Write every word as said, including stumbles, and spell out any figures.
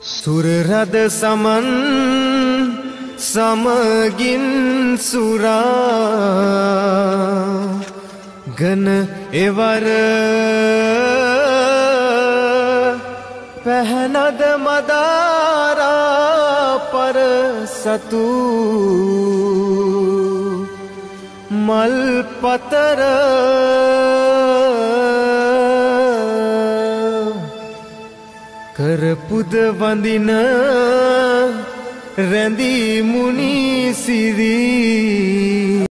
සුර රද සමන් සමගින් සුරා ගන එවර පැහැනද මදාරා පර සතු මල් පතර කරපුද වඳින රැඳී මුනි සිරී